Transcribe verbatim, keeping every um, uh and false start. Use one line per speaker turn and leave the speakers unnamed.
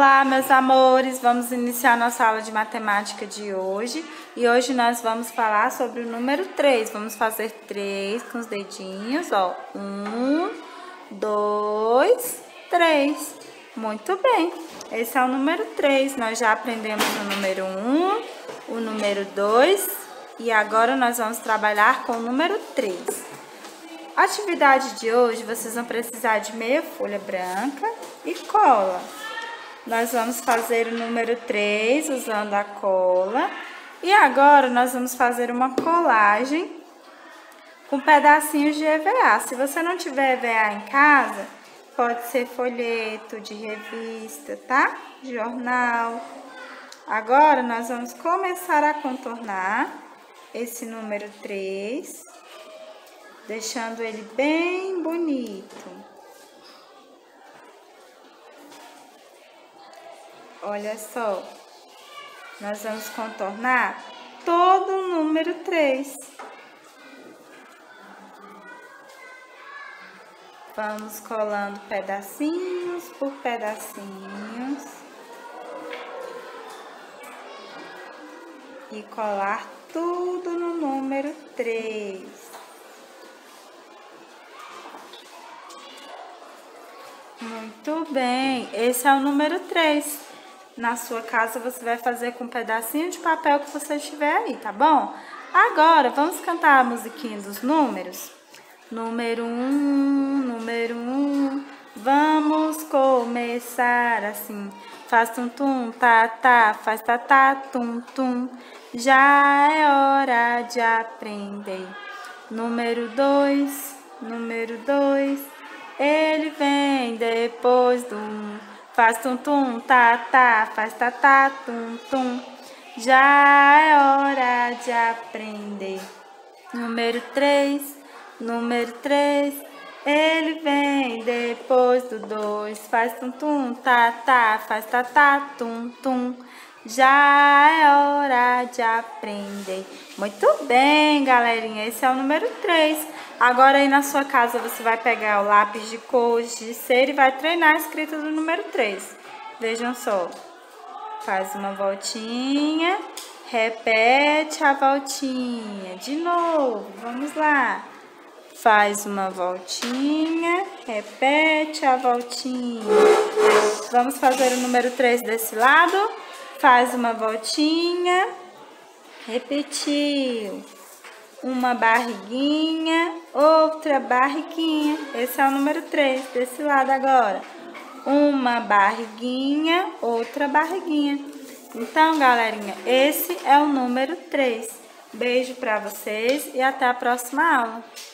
Olá, meus amores! Vamos iniciar nossa aula de matemática de hoje. E hoje nós vamos falar sobre o número três. Vamos fazer três com os dedinhos, ó. Um, dois, três. Muito bem. Esse é o número três. Nós já aprendemos o número um, o número dois e agora nós vamos trabalhar com o número três. A atividade de hoje, vocês vão precisar de meia folha branca e cola. Nós vamos fazer o número três usando a cola. E agora nós vamos fazer uma colagem com pedacinhos de E V A. Se você não tiver E V A em casa, pode ser folheto de revista, tá? Jornal. Agora nós vamos começar a contornar esse número três, deixando ele bem bonito. Olha só, nós vamos contornar todo o número três. Vamos colando pedacinhos por pedacinhos. E colar tudo no número três. Muito bem, esse é o número três. Na sua casa você vai fazer com um pedacinho de papel que você tiver aí, tá bom? Agora, vamos cantar a musiquinha dos números? Número um, número um, vamos começar assim. Faz tum-tum, tá-tá, faz tá-tá, tum-tum. Já é hora de aprender. Número dois, número dois, ele vem depois do um. Faz tum-tum, tá-tá, faz tá-tá, tum-tum. Já é hora de aprender. Número três, número três, ele vem depois do dois. Faz tum-tum, tá-tá, faz tá-tá, tum-tum. Já é hora de aprender. Muito bem, galerinha. Esse é o número três. Agora aí na sua casa você vai pegar o lápis de cor, de cera e vai treinar a escrita do número três. Vejam só. Faz uma voltinha, repete a voltinha. De novo, vamos lá. Faz uma voltinha, repete a voltinha. Vamos fazer o número três desse lado. Faz uma voltinha, repetiu. Uma barriguinha, outra barriguinha. Esse é o número três, desse lado agora. Uma barriguinha, outra barriguinha. Então, galerinha, esse é o número três. Beijo pra vocês e até a próxima aula.